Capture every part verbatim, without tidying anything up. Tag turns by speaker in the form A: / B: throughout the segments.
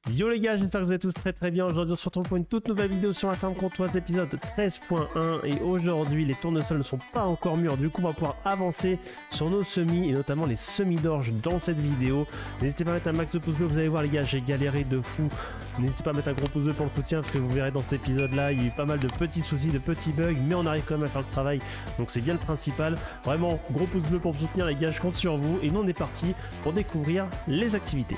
A: Yo les gars, j'espère que vous êtes tous très très bien. Aujourd'hui on se retrouve pour une toute nouvelle vidéo sur la ferme comtoise, épisode treize point un. Et aujourd'hui les tournesols ne sont pas encore mûrs, du coup on va pouvoir avancer sur nos semis et notamment les semis d'orge dans cette vidéo. N'hésitez pas à mettre un max de pouces bleus, vous allez voir les gars, j'ai galéré de fou. N'hésitez pas à mettre un gros pouce bleu pour le soutien parce que vous verrez dans cet épisode là, il y a eu pas mal de petits soucis, de petits bugs, mais on arrive quand même à faire le travail, donc c'est bien le principal. Vraiment, gros pouce bleu pour me soutenir les gars, je compte sur vous. Et nous on est parti pour découvrir les activités.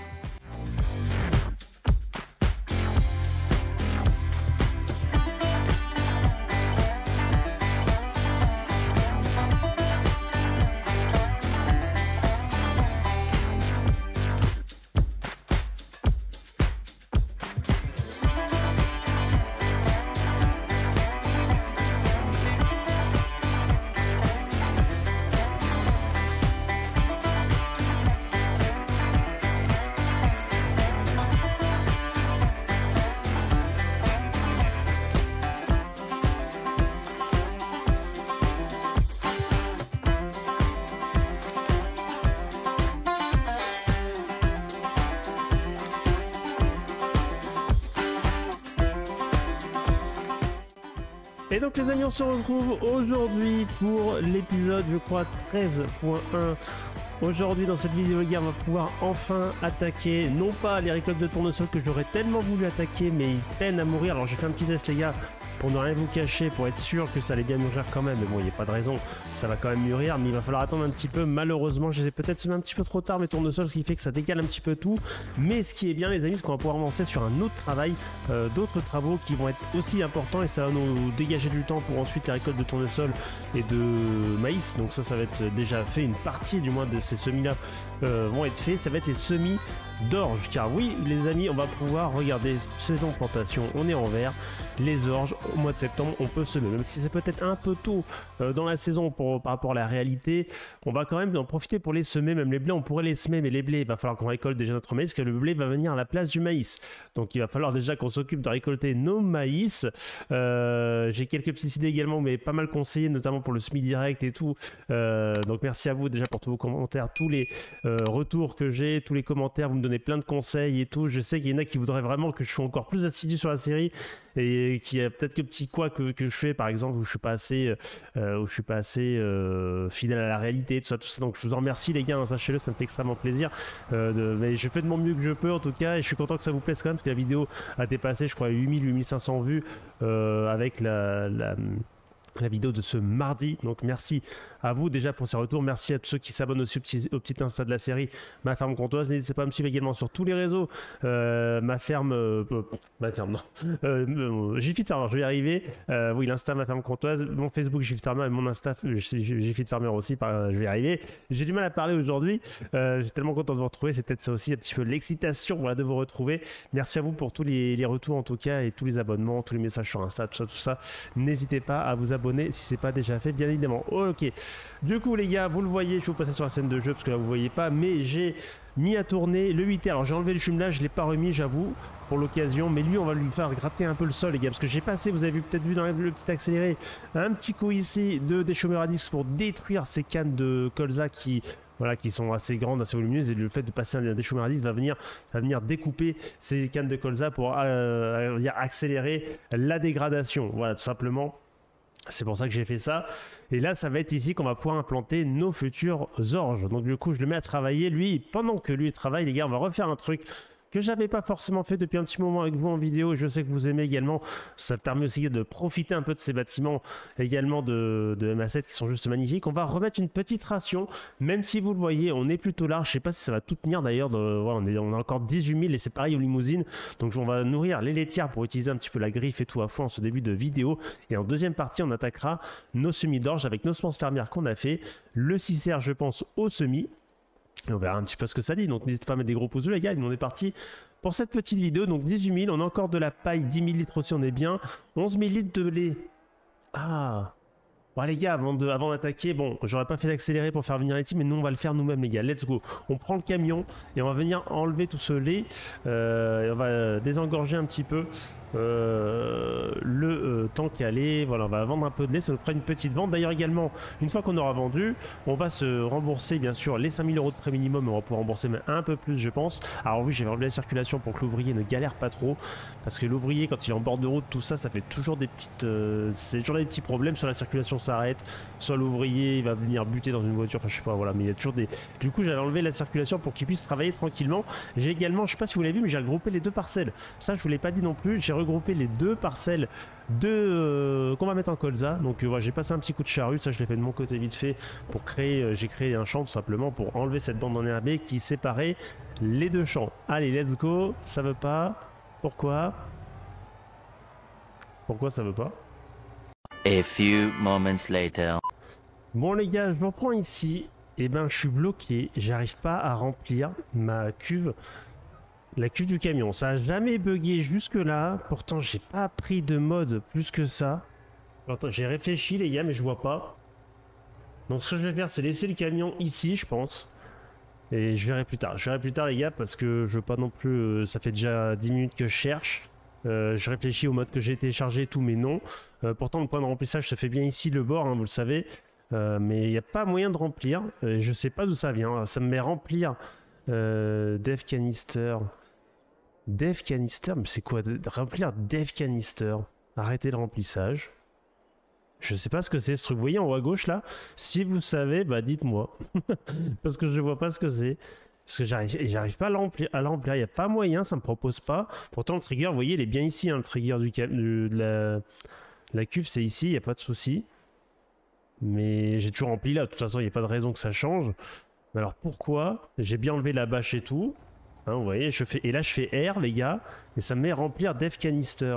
A: Et donc les amis, on se retrouve aujourd'hui pour l'épisode, je crois, treize point un. Aujourd'hui dans cette vidéo les gars, on va pouvoir enfin attaquer, non pas les récoltes de tournesol que j'aurais tellement voulu attaquer, mais ils peinent à mourir. Alors j'ai fait un petit test les gars, pour ne rien vous cacher, pour être sûr que ça allait bien mûrir quand même. Mais bon, il n'y a pas de raison, ça va quand même mûrir, mais il va falloir attendre un petit peu. Malheureusement, je les ai peut-être semés un petit peu trop tard mes tournesols, ce qui fait que ça décale un petit peu tout. Mais ce qui est bien les amis, c'est qu'on va pouvoir avancer sur un autre travail, euh, d'autres travaux qui vont être aussi importants, et ça va nous dégager du temps pour ensuite les récoltes de tournesol et de maïs. Donc ça, ça va être déjà fait, une partie du moins de ces semis-là euh, vont être faits. Ça va être les semis d'orge, car oui les amis, on va pouvoir regarder saison plantation, on est en vert, les orges au mois de septembre on peut semer, même si c'est peut-être un peu tôt euh, dans la saison pour, par rapport à la réalité, on va quand même en profiter pour les semer. Même les blés on pourrait les semer, mais les blés il va falloir qu'on récolte déjà notre maïs, car le blé va venir à la place du maïs, donc il va falloir déjà qu'on s'occupe de récolter nos maïs. euh, j'ai quelques petites idées également, mais pas mal conseillées, notamment pour le semis direct et tout, euh, donc merci à vous déjà pour tous vos commentaires, tous les euh, retours que j'ai, tous les commentaires, vous me donnez plein de conseils et tout. Je sais qu'il y en a qui voudraient vraiment que je sois encore plus assidu sur la série, et qu'il y a peut-être que petit quoi que, que je fais par exemple où je suis pas assez euh, où je suis pas assez euh, fidèle à la réalité, tout ça tout ça. Donc je vous en remercie les gars, hein, sachez-le, ça me fait extrêmement plaisir, euh, de, mais je fais de mon mieux que je peux en tout cas, et je suis content que ça vous plaise quand même, parce que la vidéo a dépassé je crois huit mille huit mille cinq cents vues euh, avec la, la la vidéo de ce mardi. Donc merci à vous déjà pour ces retours, merci à tous ceux qui s'abonnent aussi au petit, au petit Insta de la série Ma Ferme Comtoise. N'hésitez pas à me suivre également sur tous les réseaux, euh, ma ferme euh, ma ferme non euh, Gfit Farmer, je vais y arriver, euh, oui l'Insta Ma Ferme Comtoise, mon Facebook Gfit Farmer et mon Insta Gfit Farmer aussi, par, je vais y arriver. J'ai du mal à parler aujourd'hui, euh, j'ai tellement content de vous retrouver, c'est peut-être ça aussi un petit peu l'excitation, voilà, de vous retrouver. Merci à vous pour tous les, les retours en tout cas, et tous les abonnements, tous les messages sur Insta, tout ça tout ça. N'hésitez pas à vous abonner si c'est pas déjà fait bien évidemment. Ok, du coup les gars, vous le voyez, je vais vous passer sur la scène de jeu parce que là vous voyez pas, mais j'ai mis à tourner le huit R. Alors j'ai enlevé le jumelage, je l'ai pas remis j'avoue pour l'occasion, mais lui on va lui faire gratter un peu le sol les gars, parce que j'ai passé, vous avez peut-être vu dans le petit accéléré, un petit coup ici de déchômeur à disque pour détruire ces cannes de colza qui voilà, qui sont assez grandes, assez volumineuses, et le fait de passer un déchômeur à disque va venir, ça va venir découper ces cannes de colza pour euh, accélérer la dégradation, voilà tout simplement. C'est pour ça que j'ai fait ça. Et là, ça va être ici qu'on va pouvoir implanter nos futurs orges. Donc du coup, je le mets à travailler. Lui, pendant que lui travaille, les gars, on va refaire un truc que j'avais pas forcément fait depuis un petit moment avec vous en vidéo. Je sais que vous aimez également. Ça permet aussi de profiter un peu de ces bâtiments également de, de M A sept qui sont juste magnifiques. On va remettre une petite ration, même si vous le voyez, on est plutôt large. Je sais pas si ça va tout tenir d'ailleurs. Voilà, on, est, on a encore dix-huit mille et c'est pareil aux limousines. Donc on va nourrir les laitières pour utiliser un petit peu la griffe et tout à fond en ce début de vidéo. Et en deuxième partie, on attaquera nos semis d'orge avec nos semences fermières qu'on a fait. Le six R, je pense, au semis. Et on verra un petit peu ce que ça dit, donc n'hésitez pas à mettre des gros pouces bleus les gars, on est parti pour cette petite vidéo. Donc dix-huit mille, on a encore de la paille, dix mille litres aussi, on est bien, onze mille litres de lait. Ah, Bon les gars, avant de, avant d'attaquer, bon, j'aurais pas fait d'accélérer pour faire venir les teams, mais nous on va le faire nous-mêmes les gars. Let's go. On prend le camion et on va venir enlever tout ce lait. Euh, et on va désengorger un petit peu euh, le euh, tank à lait. Voilà, on va vendre un peu de lait, ça nous fera une petite vente. D'ailleurs également, une fois qu'on aura vendu, on va se rembourser bien sûr les cinq mille euros de prêt minimum. On va pouvoir rembourser même un peu plus je pense. Alors oui, j'ai enlevé la circulation pour que l'ouvrier ne galère pas trop. Parce que l'ouvrier, quand il est en bord de route, tout ça, ça fait toujours des petites... Euh, c'est toujours des petits problèmes sur la circulation. S'arrête, soit l'ouvrier il va venir buter dans une voiture, enfin je sais pas, voilà, mais il y a toujours des... Du coup j'avais enlevé la circulation pour qu'il puisse travailler tranquillement. J'ai également, je sais pas si vous l'avez vu, mais j'ai regroupé les deux parcelles. Ça je vous l'ai pas dit non plus, j'ai regroupé les deux parcelles de euh, qu'on va mettre en colza. Donc euh, voilà, j'ai passé un petit coup de charrue, ça je l'ai fait de mon côté vite fait pour créer, euh, j'ai créé un champ tout simplement pour enlever cette bande enherbée qui séparait les deux champs. Allez, let's go, ça veut pas. Pourquoi Pourquoi ça veut pas?
B: A few moments later.
A: Bon les gars, je me reprends ici. Et ben je suis bloqué, j'arrive pas à remplir ma cuve, la cuve du camion. Ça a jamais bugué jusque là. Pourtant j'ai pas pris de mode plus que ça. J'ai réfléchi les gars, mais je vois pas. Donc ce que je vais faire, c'est laisser le camion ici, je pense. Et je verrai plus tard. Je verrai plus tard les gars, parce que je veux pas non plus. Euh, ça fait déjà dix minutes que je cherche. Euh, je réfléchis au mode que j'ai téléchargé et tout, mais non. Euh, pourtant, le point de remplissage se fait bien ici, le bord, hein, vous le savez. Euh, mais il n'y a pas moyen de remplir. Euh, je sais pas d'où ça vient. Ça me met remplir euh, dev canister. Dev canister, mais c'est quoi de, de remplir dev canister? Arrêter le remplissage. Je sais pas ce que c'est ce truc. Vous voyez en haut à gauche là? Si vous savez, bah dites-moi. Parce que je vois pas ce que c'est. Parce que j'arrive, j'arrive pas à le remplir, à le remplir. Il n'y a pas moyen, ça me propose pas. Pourtant le trigger, vous voyez, il est bien ici, hein, le trigger du, du de la, la cuve, c'est ici, il n'y a pas de souci. Mais j'ai toujours rempli là. De toute façon, il n'y a pas de raison que ça change. Mais alors pourquoi? J'ai bien enlevé la bâche et tout. Hein, vous voyez, je fais, et là je fais R, les gars, et ça me met remplir dev canister.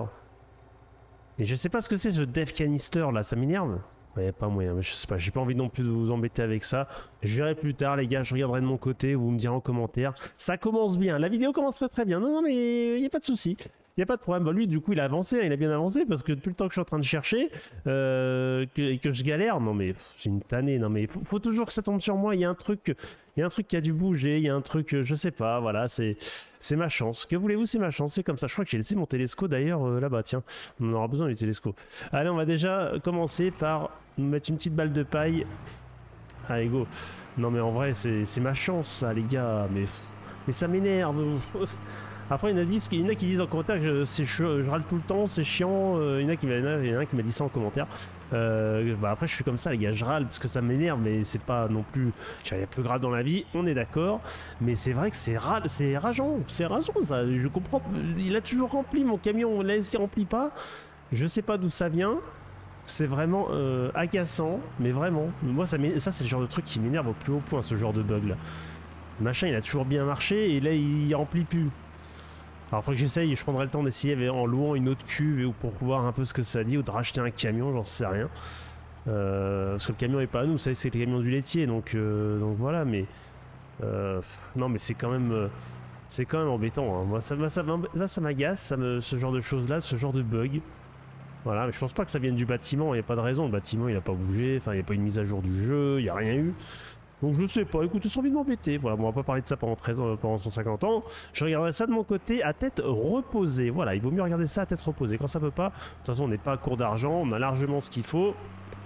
A: Et je sais pas ce que c'est ce dev canister là, ça m'énerve. Il n'y a pas moyen, mais je sais pas, j'ai pas envie non plus de vous embêter avec ça. Je verrai plus tard les gars, je regarderai de mon côté, vous me direz en commentaire. Ça commence bien, la vidéo commence très très bien. Non non mais il n'y a pas de souci. Il n'y a pas de problème. Bah, lui, du coup, il a avancé, il a bien avancé parce que depuis le temps que je suis en train de chercher euh, que, et que je galère, non mais c'est une tannée. Non mais il faut, faut toujours que ça tombe sur moi. Il y a un truc, il y a un truc qui a dû bouger. Il y a un truc, je sais pas. Voilà, c'est c'est ma chance. Que voulez-vous, c'est ma chance. C'est comme ça. Je crois que j'ai laissé mon télescope d'ailleurs euh, là-bas. Tiens, on aura besoin du télescope. Allez, on va déjà commencer par mettre une petite balle de paille. Allez, go. Non mais en vrai, c'est ma chance, ça, les gars. Mais mais ça m'énerve. Après, il y en a, dit, il y en a qui disent en commentaire que je, je, je râle tout le temps, c'est chiant. Euh, il y en a qui m'a dit ça en commentaire. Euh, bah après, je suis comme ça, les gars, je râle parce que ça m'énerve, mais c'est pas non plus. Il y a plus grave dans la vie, on est d'accord. Mais c'est vrai que c'est ra rageant, c'est rageant ça. Je comprends. Il a toujours rempli mon camion, là, il remplit pas. Je sais pas d'où ça vient. C'est vraiment euh, agaçant, mais vraiment. Moi, ça, ça c'est le genre de truc qui m'énerve au plus haut point, ce genre de bug là. Le machin, il a toujours bien marché et là, il remplit plus. Alors après que j'essaye, je prendrai le temps d'essayer en louant une autre cuve ou pour voir un peu ce que ça dit ou de racheter un camion, j'en sais rien. Euh, parce que le camion est pas à nous, vous savez, c'est le camion du laitier, donc, euh, donc voilà, mais... Euh, non mais c'est quand même... Euh, c'est quand même embêtant, hein. Moi ça, ça, ça, ça m'agace, ça me, ce genre de choses-là, ce genre de bug. Voilà, mais je pense pas que ça vienne du bâtiment, il n'y a pas de raison, le bâtiment il a pas bougé, enfin il n'y a pas une mise à jour du jeu, il n'y a rien eu. Donc je sais pas, écoutez, j'ai envie de m'embêter. Voilà, bon, on va pas parler de ça pendant treize ans, pendant cent cinquante ans. Je regarderai ça de mon côté à tête reposée. Voilà, il vaut mieux regarder ça à tête reposée. Quand ça peut pas, de toute façon on n'est pas à court d'argent, on a largement ce qu'il faut.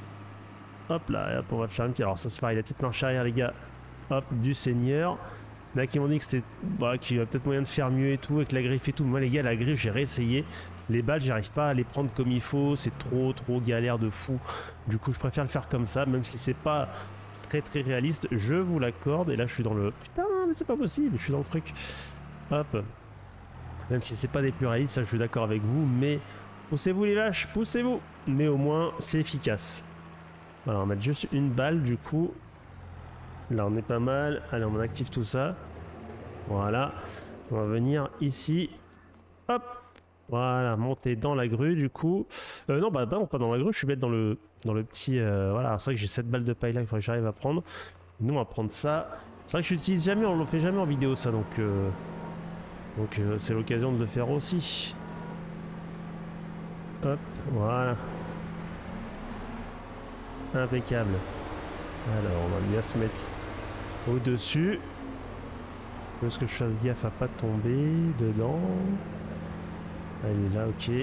A: Hop là, hop, on va faire une petite. Alors ça c'est pareil, la petite marche arrière les gars. Hop, du seigneur. Il y en a qui m'ont dit que c'était. Voilà, qu'il y a peut-être moyen de faire mieux et tout, avec la griffe et tout. Moi les gars, la griffe, j'ai réessayé. Les balles, j'arrive pas à les prendre comme il faut. C'est trop, trop galère de fou. Du coup, je préfère le faire comme ça, même si c'est pas très très réaliste, je vous l'accorde. Et là je suis dans le... Putain, mais c'est pas possible, je suis dans le truc. Hop. Même si c'est pas des plus réalistes, ça je suis d'accord avec vous, mais poussez-vous les vaches, poussez-vous. Mais au moins c'est efficace. Voilà, on va mettre juste une balle du coup. Là on est pas mal. Allez, on active tout ça. Voilà. On va venir ici. Hop. Voilà, monter dans la grue du coup. Euh, non, bah, bah non, pas dans la grue, je suis bête dans le, dans le petit... Euh, voilà, c'est vrai que j'ai cette balle de paille là qu'il faudrait que j'arrive à prendre. Nous, on va prendre ça. C'est vrai que je l'utilise jamais, on le fait jamais en vidéo ça, donc... Euh, donc euh, c'est l'occasion de le faire aussi. Hop, voilà. Impeccable. Alors, on va bien se mettre au-dessus. Est-ce que je fasse gaffe à pas tomber dedans? Elle est là, ok.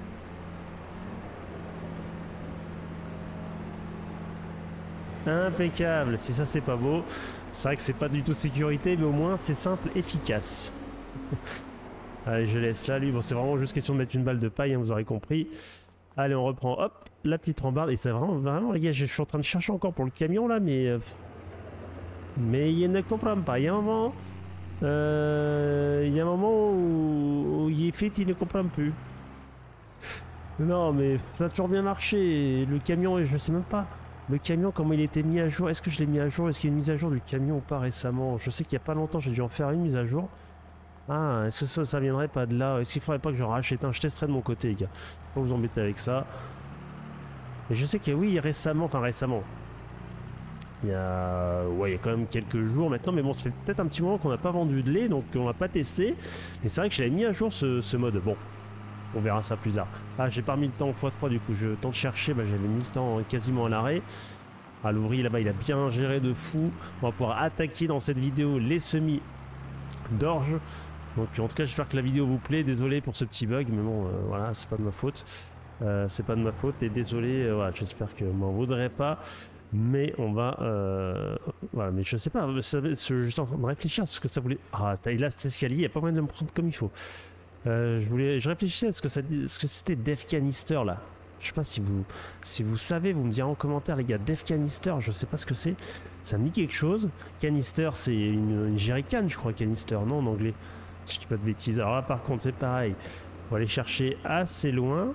A: Impeccable. Si ça, c'est pas beau. C'est vrai que c'est pas du tout sécurité, mais au moins, c'est simple, efficace. Allez, je laisse là, lui. Bon, c'est vraiment juste question de mettre une balle de paille, hein, vous aurez compris. Allez, on reprend, hop, la petite rambarde. Et c'est vraiment, vraiment, les gars, je suis en train de chercher encore pour le camion, là, mais... Euh, mais il ne comprend pas. Il y a un moment... Euh, il y a un moment où, où il est fait, il ne comprend plus. Non, mais ça a toujours bien marché. Le camion, je sais même pas. Le camion, comment il était mis à jour? Est-ce que je l'ai mis à jour? Est-ce qu'il y a une mise à jour du camion ou pas récemment? Je sais qu'il n'y a pas longtemps, j'ai dû en faire une mise à jour. Ah, est-ce que ça, ça viendrait pas de là? Est-ce qu'il faudrait pas que je rachète un? Je testerai de mon côté, les gars. Pas vous embêter avec ça. Et je sais que oui, récemment, enfin récemment, il y a, ouais, il y a quand même quelques jours maintenant, mais bon, ça fait peut-être un petit moment qu'on n'a pas vendu de lait, donc on n'a pas testé. Mais c'est vrai que je l'avais mis à jour ce, ce mode. Bon, on verra ça plus tard. Ah, j'ai pas mis le temps au fois trois, du coup, je temps de chercher, bah, j'avais mis le temps quasiment à l'arrêt. Ah, l'ouvrier là-bas, il a bien géré de fou. On va pouvoir attaquer dans cette vidéo les semis d'orge. Donc en tout cas, j'espère que la vidéo vous plaît. Désolé pour ce petit bug, mais bon, euh, voilà, c'est pas de ma faute. Euh, c'est pas de ma faute et désolé. Euh, voilà, j'espère que m'en voudrez pas. Mais on va, euh, voilà, mais je sais pas. Je suis en train de réfléchir à ce que ça voulait. Ah, taille là, cet escalier, il n'y a pas moyen de me prendre comme il faut. Euh, je voulais, je réfléchissais à ce que ça, ce que c'était Def Canister là. Je sais pas si vous, si vous savez, vous me direz en commentaire, les gars. Def Canister, je sais pas ce que c'est. Ça me dit quelque chose. Canister, c'est une, une jerrycan, je crois. Canister, non, en anglais. Si je dis pas de bêtises. Alors là, par contre, c'est pareil. Faut aller chercher assez loin.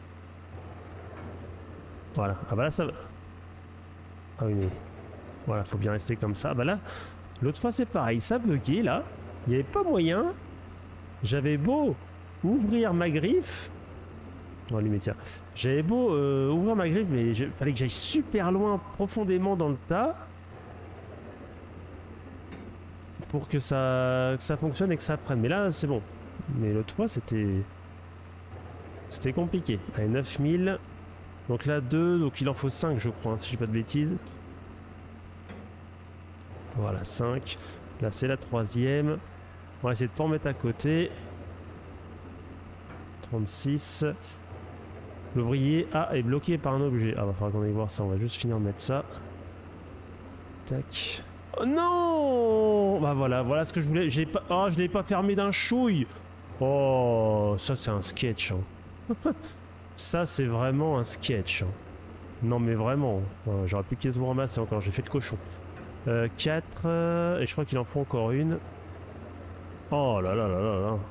A: Voilà. Ah bah là, ça va. Ah oui, mais voilà, faut bien rester comme ça. Ah bah là, l'autre fois, c'est pareil. Ça buguait là. Il n'y avait pas moyen. J'avais beau ouvrir ma griffe. Oh, lui, mais tiens. J'avais beau euh, ouvrir ma griffe, mais il fallait que j'aille super loin, profondément dans le tas. Pour que ça, que ça fonctionne et que ça prenne. Mais là, c'est bon. Mais l'autre fois, c'était... C'était compliqué. Allez, neuf mille. Donc là, deux. Donc il en faut cinq, je crois, hein, si je dis pas de bêtises. Voilà, cinq. Là, c'est la troisième. On va essayer de pas en mettre à côté. trente-six. L'ouvrier A est bloqué par un objet. Ah, va falloir qu'on aille voir ça. On va juste finir de mettre ça. Tac. Oh non! Bah voilà, voilà ce que je voulais. J'ai pas. Oh, je l'ai pas fermé d'un chouille. Oh, ça c'est un sketch. Hein. Ça c'est vraiment un sketch. Hein. Non mais vraiment. Euh, J'aurais pu quitter tout ramasser encore. J'ai fait le cochon. Euh, quatre. Euh, et je crois qu'il en faut encore une. Oh là là là là là.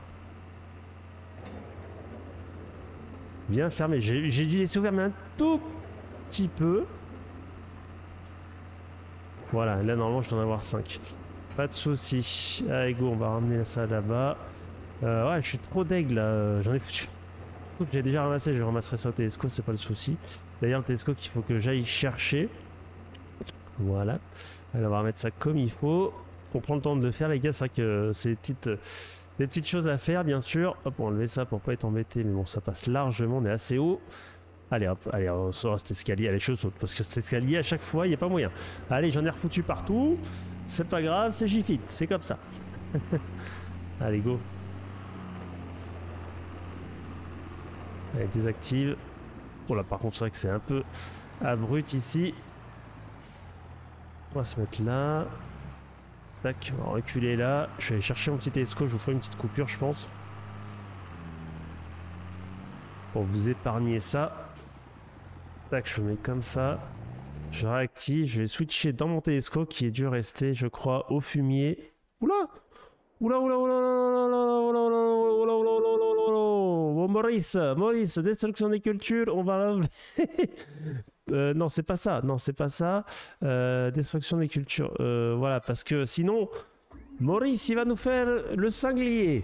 A: Bien fermé. J'ai dû laisser ouvert mais un tout petit peu. Voilà, là normalement je dois en avoir cinq. Pas de soucis. Allez go, on va ramener ça là-bas. Euh, ouais, je suis trop deg là. J'en ai foutu. J'ai déjà ramassé, je ramasserai ça au télescope, c'est pas le souci. D'ailleurs, le télescope qu'il faut que j'aille chercher. Voilà. Allez, on va remettre ça comme il faut. On prend le temps de le faire, les gars. C'est vrai que c'est des petites, des petites choses à faire, bien sûr. Hop, on va enlever ça pour pas être embêté. Mais bon, ça passe largement, on est assez haut. Allez hop, allez, on sort cet escalier, allez, je saute, parce que cet escalier, à chaque fois, il n'y a pas moyen. Allez, j'en ai refoutu partout, c'est pas grave, c'est G-Fit, c'est comme ça. Allez, go. Allez, désactive. Oh là, par contre, c'est vrai que c'est un peu abrupt ici. On va se mettre là. Tac, on va reculer là. Je vais aller chercher mon petit télescope, je vous ferai une petite coupure, je pense. Pour vous épargner ça. Tac, je mets comme ça. Je réactive. Je vais switcher dans mon télescope qui est dû rester, je crois, au fumier. Oula! Oula, oula, oula, oula, oula, oula, oula, oula, oula, oula, oula, oula. Bon, Maurice, Maurice, destruction des cultures, on va l'enlever. euh, non, c'est pas ça. Non, c'est pas ça. Euh, destruction des cultures. Euh, voilà, parce que sinon, Maurice, il va nous faire le sanglier.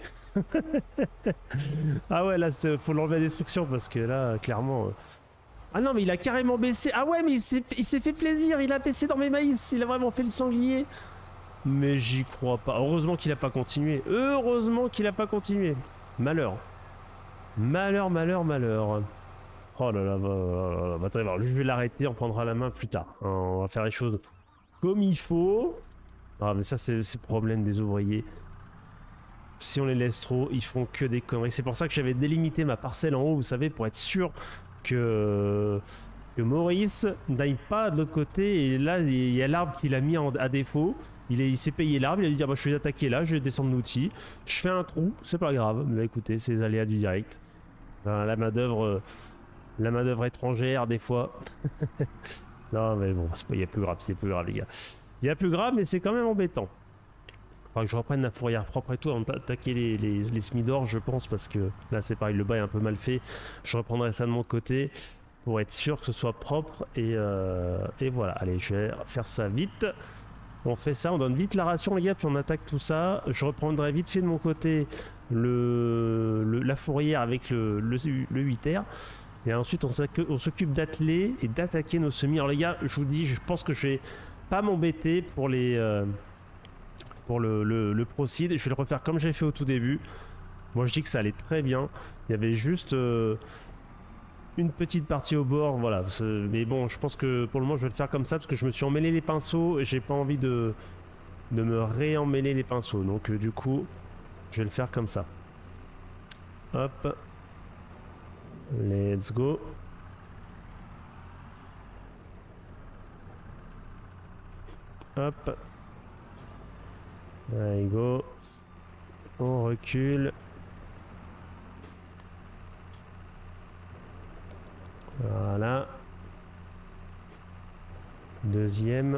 A: Ah ouais, là, faut l'enlever à destruction parce que là, clairement... Ah non, mais il a carrément baissé. Ah ouais, mais il s'est fait plaisir. Il a baissé dans mes maïs. Il a vraiment fait le sanglier. Mais j'y crois pas. Heureusement qu'il a pas continué. Heureusement qu'il a pas continué. Malheur. Malheur, malheur, malheur. Oh là là, bah, bah, attendez, je vais l'arrêter, on prendra la main plus tard. Hein, on va faire les choses comme il faut. Ah mais ça c'est le problème des ouvriers. Si on les laisse trop, ils font que des conneries. C'est pour ça que j'avais délimité ma parcelle en haut, vous savez, pour être sûr que, que Maurice n'aille pas de l'autre côté. Et là, il y a l'arbre qu'il a mis en, à défaut. Il, il s'est payé l'arbre, il a dit ah bah, je vais attaquer là, je vais descendre l'outil. Je fais un trou, c'est pas grave. Mais bah, écoutez, c'est les aléas du direct. Enfin, la main d'œuvre, la main d'œuvre étrangère des fois. Non mais bon, il y a plus grave, c'est plus grave les gars. Il y a plus grave, mais c'est quand même embêtant. Faudra que je reprenne la fourrière propre et tout avant d'attaquer les, les, les smidors, je pense, parce que là c'est pareil, le bas est un peu mal fait. Je reprendrai ça de mon côté pour être sûr que ce soit propre et, euh, et voilà. Allez, je vais faire ça vite. On fait ça, on donne vite la ration les gars, puis on attaque tout ça. Je reprendrai vite fait de mon côté le, le, la fourrière avec le, le, le huit R. Et ensuite on s'occupe d'atteler et d'attaquer nos semis. Alors les gars, je vous dis, je pense que je vais pas m'embêter pour les... Euh, pour le, le, le proceed. Je vais le refaire comme j'ai fait au tout début. Moi je dis que ça allait très bien. Il y avait juste euh, une petite partie au bord, voilà. Mais bon, je pense que pour le moment je vais le faire comme ça parce que je me suis emmêlé les pinceaux et j'ai pas envie de, de me réemmêler les pinceaux. Donc euh, du coup, je vais le faire comme ça. Hop. Let's go. Hop. Allez, go. On recule. Voilà. Deuxième.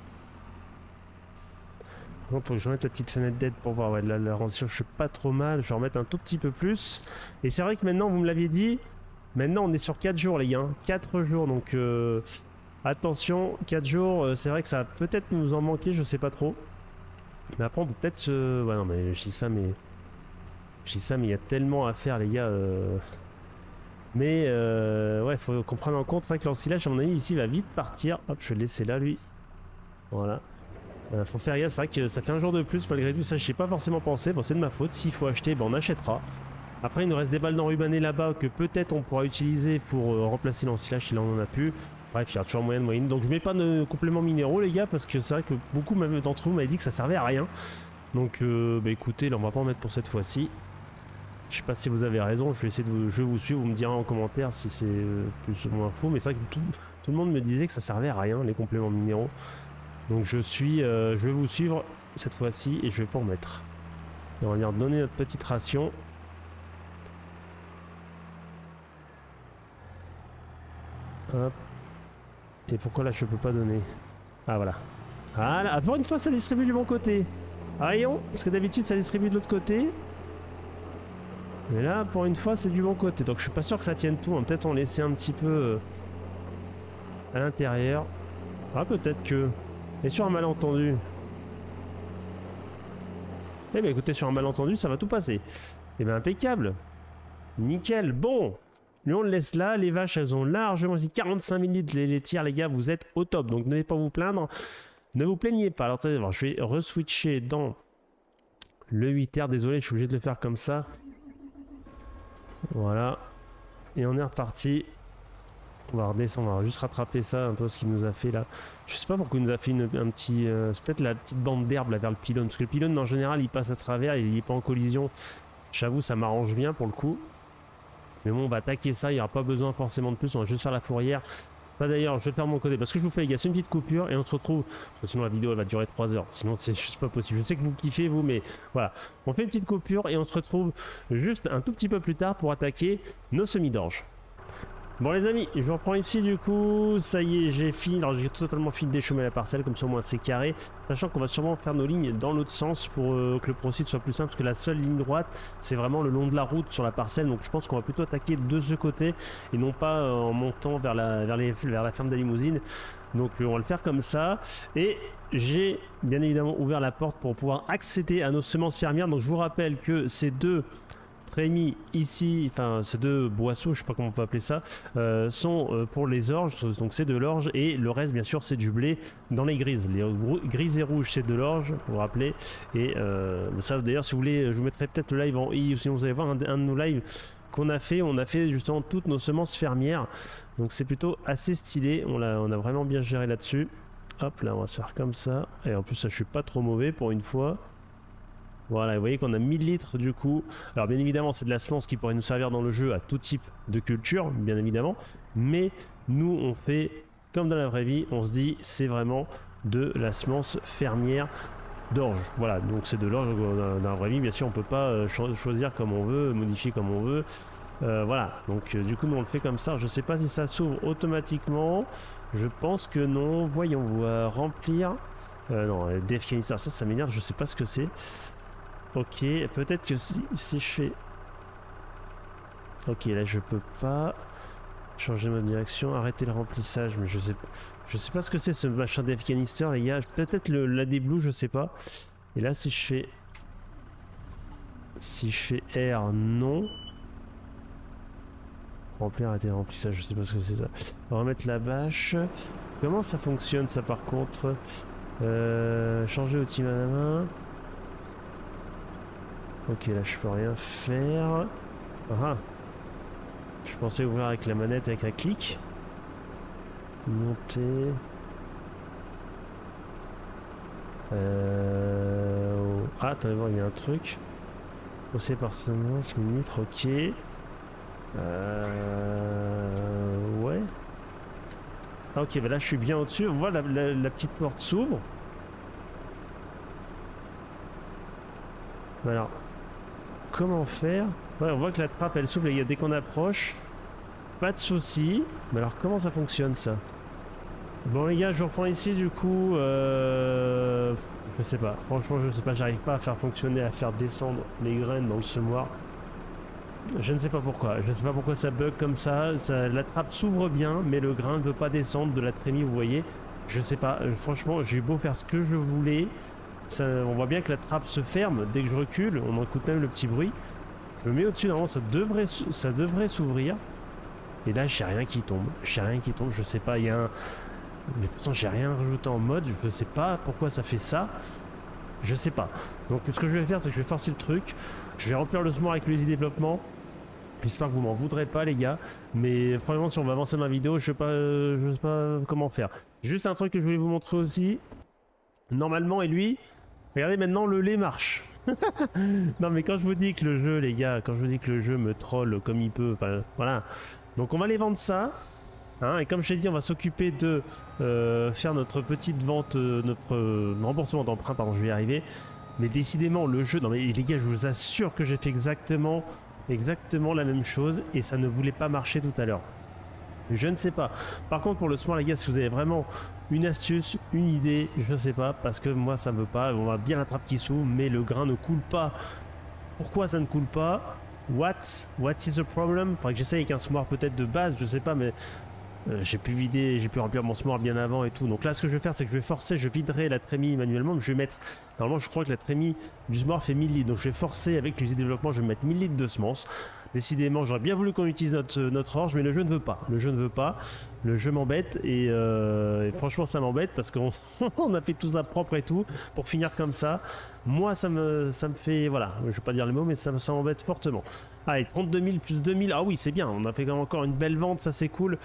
A: Bon, faut que je remette la petite fenêtre d'aide pour voir. Ouais, là, la rançon, je suis pas trop mal. Je vais remettre un tout petit peu plus. Et c'est vrai que maintenant, vous me l'aviez dit, maintenant on est sur quatre jours, les gars. quatre jours, donc euh, attention, quatre jours, euh, c'est vrai que ça va peut-être nous en manquer, je sais pas trop. Mais après, on peut peut-être se. Ouais, non, mais je dis ça, mais. Je dis ça, mais il y a tellement à faire, les gars. Euh... Mais, euh... ouais, faut qu'on prenne en compte. C'est vrai que l'ensilage, à mon avis, ici, va vite partir. Hop, je vais le laisser là, lui. Voilà. Euh, faut faire gaffe, c'est vrai que ça fait un jour de plus, malgré tout. Ça, je sais pas forcément pensé. Bon, c'est de ma faute. S'il faut acheter, ben, on achètera. Après, il nous reste des balles d'enrubané là-bas que peut-être on pourra utiliser pour euh, remplacer l'ensilage si là on en a plus. Bref, il y a toujours moyen de moyenne. Donc je mets pas de compléments minéraux les gars parce que c'est vrai que beaucoup même d'entre vous m'avaient dit que ça servait à rien. Donc euh, bah écoutez, là on va pas en mettre pour cette fois-ci. Je sais pas si vous avez raison, je vais essayer de vous, je vais vous suivre, vous me direz en commentaire si c'est euh, plus ou moins faux. Mais c'est vrai que tout, tout le monde me disait que ça servait à rien les compléments minéraux. Donc je suis, euh, je vais vous suivre cette fois-ci et je vais pas en mettre. Et on va venir donner notre petite ration. Hop. Et pourquoi là je peux pas donner? Ah voilà. Voilà, ah, pour une fois ça distribue du bon côté. Rayon, parce que d'habitude ça distribue de l'autre côté. Mais là pour une fois c'est du bon côté. Donc je suis pas sûr que ça tienne tout. On va peut-être en laisser un petit peu euh, à l'intérieur. Ah peut-être que. Et sur un malentendu. Eh bien écoutez, sur un malentendu ça va tout passer. Eh bien impeccable. Nickel. Bon. Lui on le laisse là, les vaches elles ont largement aussi quarante-cinq mille litres les laitières les gars, vous êtes au top, donc ne pas vous plaindre, ne vous plaignez pas. Alors attendez, je vais reswitcher dans le huit R, désolé je suis obligé de le faire comme ça. Voilà, et on est reparti. On va redescendre, on va juste rattraper ça un peu ce qu'il nous a fait là. Je sais pas pourquoi il nous a fait une, un petit, euh, c'est peut-être la petite bande d'herbe là vers le pylône, parce que le pylône en général il passe à travers, il n'est pas en collision. J'avoue ça m'arrange bien pour le coup. Mais bon, on va attaquer ça, il n'y aura pas besoin forcément de plus, on va juste faire la fourrière. Ça d'ailleurs, je vais le faire de mon côté, parce que je vous fais les gars, c'est une petite coupure et on se retrouve, parce que sinon la vidéo elle va durer trois heures, sinon c'est juste pas possible. Je sais que vous kiffez vous, mais voilà. On fait une petite coupure et on se retrouve juste un tout petit peu plus tard pour attaquer nos semis d'orge. Bon les amis, je reprends ici du coup, ça y est j'ai fini, alors j'ai totalement fini de déchaumer la parcelle, comme ça au moins c'est carré, sachant qu'on va sûrement faire nos lignes dans l'autre sens pour euh, que le procédé soit plus simple, parce que la seule ligne droite c'est vraiment le long de la route sur la parcelle, donc je pense qu'on va plutôt attaquer de ce côté et non pas euh, en montant vers la, vers les, vers la ferme de la limousine. Donc euh, on va le faire comme ça, et j'ai bien évidemment ouvert la porte pour pouvoir accéder à nos semences fermières. Donc je vous rappelle que ces deux trémies ici, enfin ces deux boisseaux, je sais pas comment on peut appeler ça, euh, sont euh, pour les orges, donc c'est de l'orge, et le reste bien sûr c'est du blé dans les grises. Les grises et rouges c'est de l'orge, vous vous rappelez, et euh, ça d'ailleurs si vous voulez, je vous mettrai peut-être le live en i, ou sinon vous allez voir un, un de nos lives qu'on a fait. On a fait justement toutes nos semences fermières. Donc c'est plutôt assez stylé. On a, on a vraiment bien géré là-dessus. Hop, là, on va se faire comme ça. Et en plus, ça, je suis pas trop mauvais pour une fois. Voilà, vous voyez qu'on a mille litres du coup. Alors bien évidemment, c'est de la semence qui pourrait nous servir dans le jeu à tout type de culture, bien évidemment. Mais nous, on fait comme dans la vraie vie. On se dit, c'est vraiment de la semence fermière d'orge. Voilà, donc c'est de l'orge dans la vraie vie. Bien sûr, on peut pas cho choisir comme on veut, modifier comme on veut. Euh, voilà, donc euh, du coup, nous on le fait comme ça. Je sais pas si ça s'ouvre automatiquement. Je pense que non. Voyons voir. Remplir. Euh, non, Def Canister, ça, ça m'énerve. Je sais pas ce que c'est. Ok, peut-être que si, si je fais... Ok, là je peux pas changer ma direction, arrêter le remplissage, mais je sais pas, je sais pas ce que c'est ce machin Def Canister, les gars. Peut-être le la des Blue, je sais pas. Et là, si je fais... Si je fais R, non. Remplir, arrêter le remplissage, je sais pas ce que c'est ça. On va remettre la bâche. Comment ça fonctionne ça par contre? euh, Changer outil main à main. Ok, là je peux rien faire. Ah, je pensais ouvrir avec la manette avec un clic. Monter. Euh... Ah, attendez voir, il y a un truc. Procès par semence, millimètres, ok. Euh... Ouais. Ah, ok, bah là je suis bien au-dessus. On voit la, la, la petite porte s'ouvre. Alors. Comment faire? Ouais, on voit que la trappe elle s'ouvre et dès qu'on approche, pas de souci. Mais alors comment ça fonctionne ça? Bon les gars, je reprends ici du coup. Euh... Je sais pas. Franchement, je sais pas. J'arrive pas à faire fonctionner, à faire descendre les graines dans le semoir. Je ne sais pas pourquoi. Je ne sais pas pourquoi ça bug comme ça. ça la trappe s'ouvre bien, mais le grain ne veut pas descendre de la trémie. Vous voyez? Je sais pas. Franchement, j'ai beau faire ce que je voulais. Ça, on voit bien que la trappe se ferme dès que je recule, on écoute même le petit bruit. Je me mets au-dessus, normalement ça devrait, ça devrait s'ouvrir. Et là j'ai rien qui tombe, j'ai rien qui tombe, je sais pas, il y a un... Mais pourtant j'ai rien rajouté en mode, je sais pas pourquoi ça fait ça. Je sais pas. Donc ce que je vais faire c'est que je vais forcer le truc. Je vais remplir le semoir avec le easy développement. J'espère que vous m'en voudrez pas les gars. Mais franchement si on va avancer dans la vidéo, je sais pas, je sais pas comment faire. Juste un truc que je voulais vous montrer aussi. Normalement et lui... Regardez maintenant le lait marche. Non mais quand je vous dis que le jeu les gars, quand je vous dis que le jeu me troll comme il peut, enfin voilà. Donc on va les vendre ça. Hein, et comme je l'ai dit, on va s'occuper de euh, faire notre petite vente, euh, notre euh, remboursement d'emprunt, pardon, je vais y arriver. Mais décidément le jeu, non mais les gars je vous assure que j'ai fait exactement, exactement la même chose et ça ne voulait pas marcher tout à l'heure. Je ne sais pas. Par contre pour le soir les gars, si vous avez vraiment une astuce, une idée, je ne sais pas, parce que moi ça ne veut pas, on voit bien la trappe qui s'ouvre, mais le grain ne coule pas. Pourquoi ça ne coule pas? What? What is the problem? Faudrait que j'essaye avec un semoir peut-être de base, je sais pas, mais euh, j'ai pu vider, j'ai pu remplir mon semoir bien avant et tout. Donc là ce que je vais faire c'est que je vais forcer, je viderai la trémie manuellement, donc je vais mettre, normalement je crois que la trémie du semoir fait mille litres, donc je vais forcer avec l'usine développement, je vais mettre mille litres de semences. Décidément, j'aurais bien voulu qu'on utilise notre, notre orge, mais le jeu ne veut pas. Le jeu ne veut pas. Le jeu m'embête et, euh, et franchement, ça m'embête parce qu'on on a fait tout ça propre et tout pour finir comme ça. Moi, ça me, ça me fait... Voilà, je ne vais pas dire les mots, mais ça, ça m'embête fortement. Allez, trente-deux mille plus deux mille. Ah oui, c'est bien. On a fait encore une belle vente. Ça, c'est cool.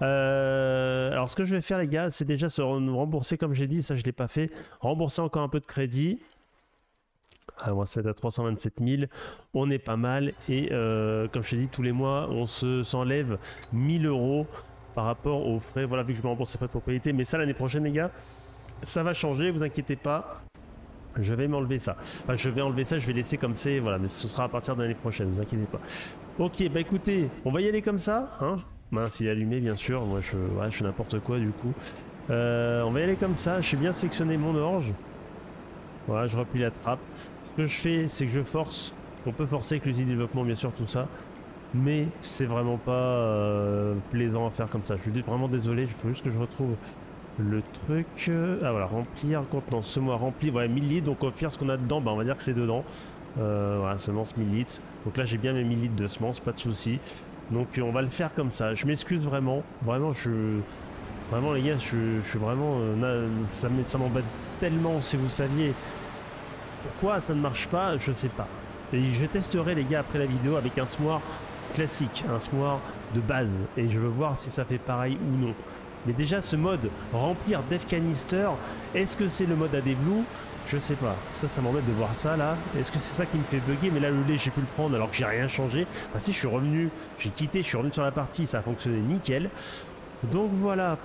A: Euh, alors, ce que je vais faire, les gars, c'est déjà se rembourser, comme j'ai dit. Ça, je ne l'ai pas fait. Rembourser encore un peu de crédit. Alors on va se mettre à trois cent vingt-sept mille, on est pas mal et euh, comme je t'ai dit tous les mois on se s'enlève mille euros par rapport aux frais, voilà vu que je me rembourse les frais de propriété, mais ça l'année prochaine les gars, ça va changer, vous inquiétez pas, je vais m'enlever ça, enfin je vais enlever ça, je vais laisser comme c'est, voilà, mais ce sera à partir de l'année prochaine, vous inquiétez pas. Ok, bah écoutez, on va y aller comme ça, hein, mince il est allumé bien sûr, moi je, ouais, je fais n'importe quoi du coup, euh, on va y aller comme ça, je suis bien sectionné mon orge. Voilà, je replie la trappe. Ce que je fais, c'est que je force. On peut forcer avec l'usine développement, bien sûr, tout ça. Mais c'est vraiment pas euh, plaisant à faire comme ça. Je suis vraiment désolé. Il faut juste que je retrouve le truc. Ah voilà, remplir contenant. Semoir rempli. Voilà, mille litres. Donc, on va faire ce qu'on a dedans. Bah, on va dire que c'est dedans. Euh, voilà, semence mille litres. Donc là, j'ai bien mes mille litres de semences. Pas de souci. Donc, on va le faire comme ça. Je m'excuse vraiment. Vraiment, je. Vraiment, les gars, je, je suis vraiment. Euh, ça m'embête tellement si vous saviez pourquoi ça ne marche pas, je sais pas. Et je testerai les gars après la vidéo avec un semoir classique, un semoir de base. Et je veux voir si ça fait pareil ou non. Mais déjà, ce mode remplir Death Canister, est-ce que c'est le mode A D Blue? Je sais pas. Ça, ça m'embête de voir ça là. Est-ce que c'est ça qui me fait bugger? Mais là, le lait, j'ai pu le prendre alors que j'ai rien changé. Enfin, si, je suis revenu, j'ai quitté, je suis revenu sur la partie, ça a fonctionné nickel. Donc voilà.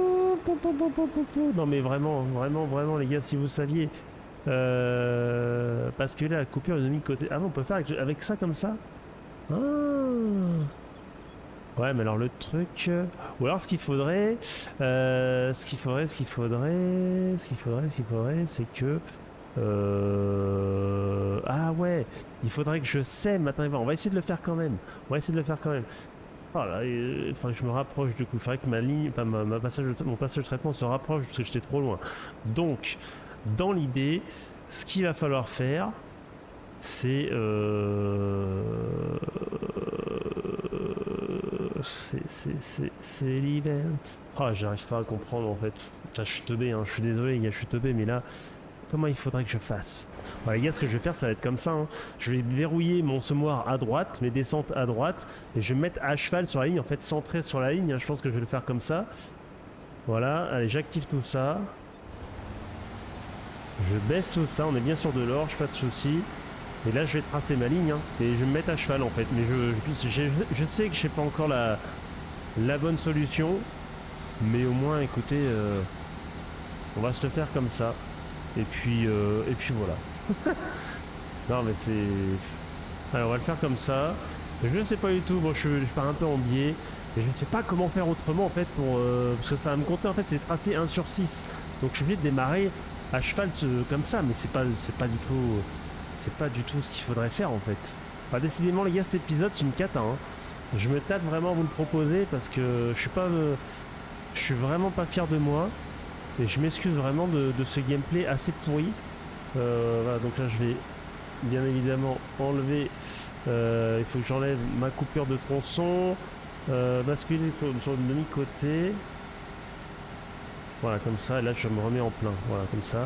A: Non, mais vraiment, vraiment, vraiment, les gars, si vous saviez. Euh, parce que là, la coupure est de mi-côté. Ah bon, on peut faire avec, avec ça comme ça? Ah. Ouais, mais alors le truc... Ou alors ce qu'il faudrait... Euh, ce qu'il faudrait, ce qu'il faudrait... Ce qu'il faudrait, ce qu'il faudrait, c'est que... Euh... Ah ouais, il faudrait que je sème. Attendez, on va essayer de le faire quand même. On va essayer de le faire quand même. Oh là, il faudrait que je me rapproche du coup. Il faudrait que ma ligne... Enfin, ma, ma passage de, mon passage de traitement se rapproche parce que j'étais trop loin. Donc, dans l'idée, ce qu'il va falloir faire, c'est... Euh... C'est l'hiver. Oh, j'arrive pas à comprendre en fait. Là, je suis teubé, hein. Je suis désolé, les gars, je suis teubé, mais là, comment il faudrait que je fasse? Bon, les gars, ce que je vais faire, ça va être comme ça. Hein. Je vais verrouiller mon semoir à droite, mes descentes à droite, et je vais me mettre à cheval sur la ligne, en fait, centré sur la ligne. Hein. Je pense que je vais le faire comme ça. Voilà, allez, j'active tout ça. Je baisse tout ça, on est bien sûr de l'orge, pas de souci. Et là, je vais tracer ma ligne, hein, et je vais me mettre à cheval en fait. Mais je, je, je, je sais que je sais pas encore la, la bonne solution. Mais au moins, écoutez, euh, on va se le faire comme ça. Et puis, euh, et puis voilà. Non, mais c'est... Alors, on va le faire comme ça. Je ne sais pas du tout. Bon, je, je pars un peu en biais. Mais je ne sais pas comment faire autrement en fait. Pour, euh, parce que ça va me compter en fait, c'est tracé un sur six. Donc, je suis obligé de démarrer à cheval comme ça. Mais c'est pas, c'est pas du tout... C'est pas du tout ce qu'il faudrait faire en fait. Enfin, décidément les gars, cet épisode c'est une cata. Hein. Je me tape vraiment à vous le proposer parce que je suis pas, euh, je suis vraiment pas fier de moi et je m'excuse vraiment de, de ce gameplay assez pourri. Euh, voilà, donc là je vais bien évidemment enlever. Euh, il faut que j'enlève ma coupure de tronçon, euh, basculer sur le demi-côté. Voilà comme ça. Et là je me remets en plein. Voilà comme ça.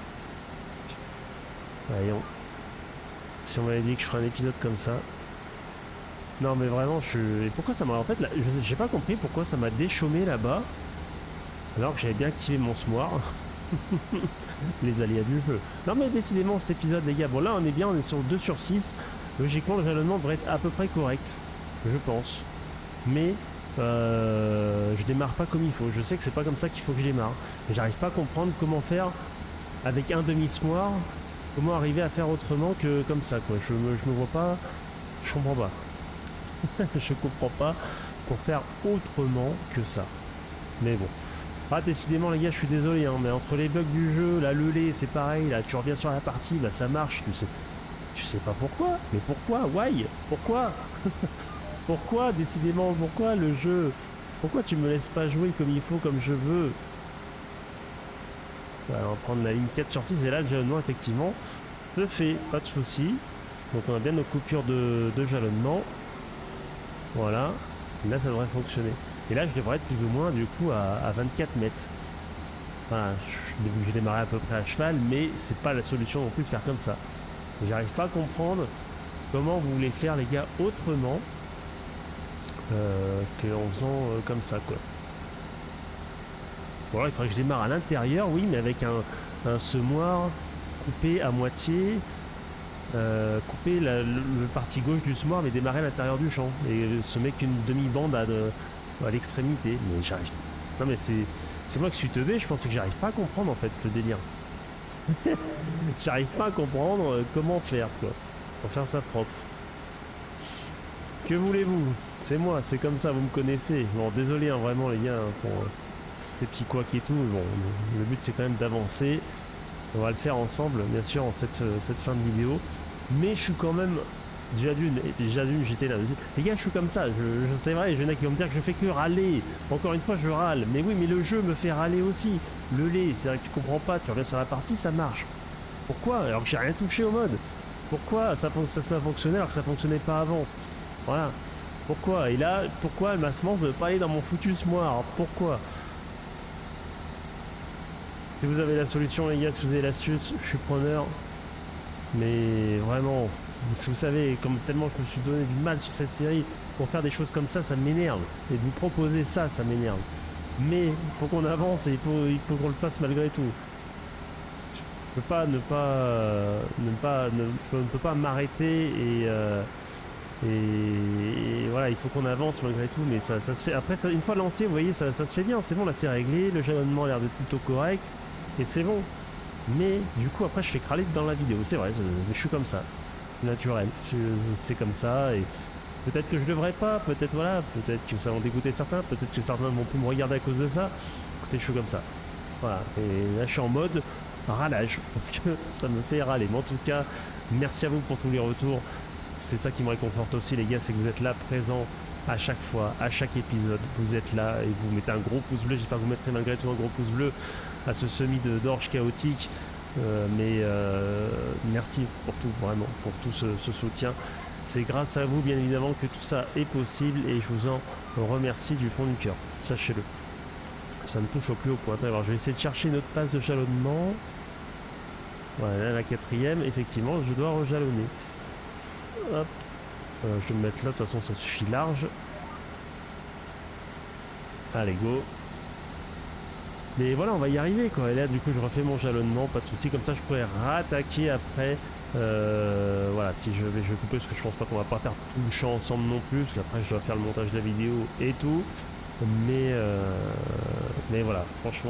A: Voyons. Si on m'avait dit que je ferais un épisode comme ça. Non mais vraiment je suis... Et pourquoi ça m'a... En fait là, j'ai pas compris pourquoi ça m'a déchaumé là-bas. Alors que j'avais bien activé mon semoir. Les aléas du jeu. Non mais décidément cet épisode les gars. Bon là on est bien, on est sur deux sur six. Logiquement le jalonnement devrait être à peu près correct. Je pense. Mais euh, je démarre pas comme il faut. Je sais que c'est pas comme ça qu'il faut que je démarre. Mais j'arrive pas à comprendre comment faire avec un demi-semoir. Comment arriver à faire autrement que comme ça quoi. Je me, je me vois pas, je comprends pas. Je comprends pas pour faire autrement que ça. Mais bon. Ah décidément les gars je suis désolé hein, mais entre les bugs du jeu, là le lait c'est pareil, là tu reviens sur la partie, bah ça marche, tu sais. Tu sais pas pourquoi, mais pourquoi, why? Pourquoi? Pourquoi décidément, pourquoi le jeu? Pourquoi tu me laisses pas jouer comme il faut, comme je veux? Voilà, on va prendre la ligne quatre sur six et là le jalonnement effectivement se fait, pas de souci. Donc on a bien nos coupures de, de jalonnement. Voilà, et là ça devrait fonctionner. Et là je devrais être plus ou moins du coup à, à vingt-quatre mètres. Voilà, je, je démarrais à peu près à cheval, mais c'est pas la solution non plus de faire comme ça. J'arrive pas à comprendre comment vous voulez faire les gars autrement euh, qu'en faisant euh, comme ça quoi. Bon alors il faudrait que je démarre à l'intérieur, oui, mais avec un, un semoir coupé à moitié, euh, couper la, le, le partie gauche du semoir, mais démarrer à l'intérieur du champ et se mettre qu'une demi-bande à, de, à l'extrémité. Mais j'arrive. Non mais c'est c'est moi qui suis teubé, je pensais que j'arrive pas à comprendre en fait le délire. J'arrive pas à comprendre euh, comment faire quoi, pour faire ça propre. Que voulez-vous? C'est moi, c'est comme ça, vous me connaissez. Bon désolé hein, vraiment les gars hein, pour euh, les petits couacs et tout. Bon, le but c'est quand même d'avancer. On va le faire ensemble, bien sûr, en cette, euh, cette fin de vidéo. Mais je suis quand même déjà d'une, déjà d'une, j'étais là. Les gars, je suis comme ça. Je, je, c'est vrai, il y en a qui vont me dire que je fais que râler. Encore une fois, je râle. Mais oui, mais le jeu me fait râler aussi. Le lait, c'est vrai que tu comprends pas. Tu reviens sur la partie, ça marche. Pourquoi? Alors que j'ai rien touché au mode. Pourquoi ça, ça se met à fonctionner alors que ça fonctionnait pas avant? Voilà. Pourquoi? Et là, pourquoi ma semence ne veut pas aller dans mon foutu semoir? Pourquoi? Si vous avez la solution les gars, si vous avez l'astuce, je suis preneur. Mais vraiment, Si vous savez, comme tellement je me suis donné du mal sur cette série, pour faire des choses comme ça, ça m'énerve. Et de vous proposer ça, ça m'énerve. Mais il faut qu'on avance et il faut, il faut qu'on le fasse malgré tout. Je peux pas ne pas, euh, ne pas, ne, je ne peux pas m'arrêter et, euh, et, et voilà, il faut qu'on avance malgré tout. Mais ça, ça se fait. Après, ça, une fois lancé, vous voyez, ça, ça se fait bien. C'est bon, là, c'est réglé. Le jalonnement a l'air d'être plutôt correct et c'est bon. Mais du coup, après, je fais crâler dans la vidéo. C'est vrai, je, je suis comme ça, naturel. C'est comme ça et peut-être que je devrais pas. Peut-être voilà, peut-être que ça va en dégoûter certains. Peut-être que certains vont plus me regarder à cause de ça. Écoutez, je suis comme ça. Voilà. Et là, je suis en mode râlage parce que ça me fait râler. Mais en tout cas, merci à vous pour tous les retours. C'est ça qui me réconforte aussi, les gars, c'est que vous êtes là présents à chaque fois, à chaque épisode. Vous êtes là et vous mettez un gros pouce bleu. J'espère que vous mettrez malgré tout un gros pouce bleu à ce semi de d'orge chaotique. Euh, mais euh, merci pour tout, vraiment, pour tout ce, ce soutien. C'est grâce à vous, bien évidemment, que tout ça est possible et je vous en remercie du fond du cœur. Sachez-le. Ça me touche au plus haut point. Alors, je vais essayer de chercher une autre passe de jalonnement. Voilà, la quatrième. Effectivement, je dois rejalonner. Hop. Euh, je vais me mettre là. De toute façon, ça suffit large. Allez, go. Mais voilà, on va y arriver, quoi. Et là, du coup, je refais mon jalonnement. Pas de soucis. Comme ça, je pourrais rattaquer après. Euh, voilà, si je vais, je vais couper, parce que je pense pas qu'on va pas faire tout le champ ensemble non plus. Parce qu'après, je dois faire le montage de la vidéo et tout. Mais, euh, mais voilà, franchement...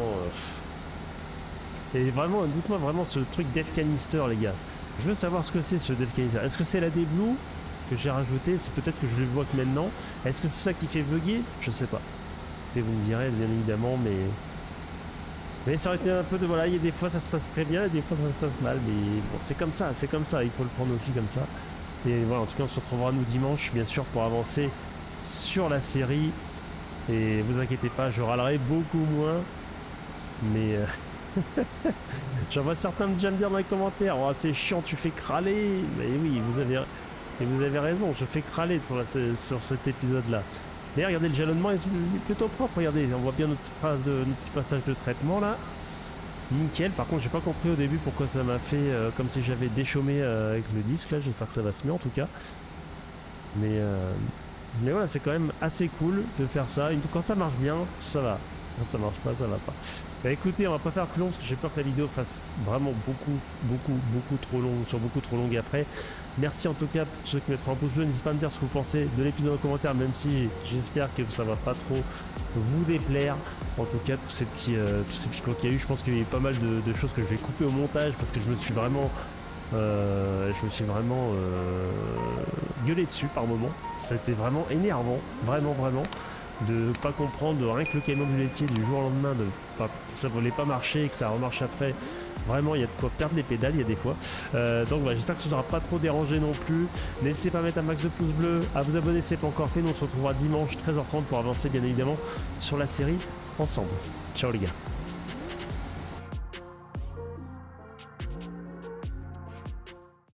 A: Euh... Et vraiment, dites-moi vraiment ce truc Death Canister, les gars. Je veux savoir ce que c'est, ce Death Canister. Est-ce que c'est la D-Blue que j'ai rajouté? C'est peut-être que je le vois que maintenant. Est-ce que c'est ça qui fait bugger? Je sais pas. Écoutez, vous me direz, bien évidemment, mais... Mais ça aurait été un peu de... Voilà, il y a des fois, ça se passe très bien, et des fois, ça se passe mal. Mais bon, c'est comme ça, c'est comme ça. Il faut le prendre aussi comme ça. Et voilà, en tout cas, on se retrouvera, nous, dimanche, bien sûr, pour avancer sur la série. Et vous inquiétez pas, je râlerai beaucoup moins. Mais euh... j'en vois certains déjà me dire dans les commentaires, oh, c'est chiant, tu fais crâler. Mais oui, vous avez, et vous avez raison, je fais crâler sur, la... sur cet épisode-là. Mais regardez, le jalonnement est plutôt propre. Regardez, on voit bien notre, petite trace de, notre petit passage de traitement là. Nickel. Par contre, j'ai pas compris au début pourquoi ça m'a fait euh, comme si j'avais déchaumé euh, avec le disque là. J'espère que ça va se mettre en tout cas. Mais euh... Mais voilà, c'est quand même assez cool de faire ça. Et quand ça marche bien, ça va. Quand ça marche pas, ça va pas. Bah écoutez, on va pas faire plus long parce que j'ai peur que la vidéo fasse vraiment beaucoup, beaucoup, beaucoup trop long, soit beaucoup trop longue après. Merci en tout cas pour ceux qui mettront un pouce bleu. N'hésitez pas à me dire ce que vous pensez de l'épisode en commentaire, même si j'espère que ça va pas trop vous déplaire. En tout cas, tous ces petits, euh, tous ces petits crocs qu'il y a eu, je pense qu'il y a eu pas mal de, de choses que je vais couper au montage parce que je me suis vraiment... Euh, je me suis vraiment euh, gueulé dessus par moment. C'était vraiment énervant, vraiment vraiment, de pas comprendre de rien que le camion du laitier du jour au lendemain, de pas, ça voulait pas marcher et que ça remarche après. Vraiment, il y a de quoi perdre les pédales, il y a des fois. Euh, donc voilà, j'espère que ça ne sera pas trop dérangé non plus. N'hésitez pas à mettre un max de pouces bleus, à vous abonner si ce n'est pas encore fait. Nous on se retrouvera dimanche treize heures trente pour avancer bien évidemment sur la série ensemble. Ciao les gars.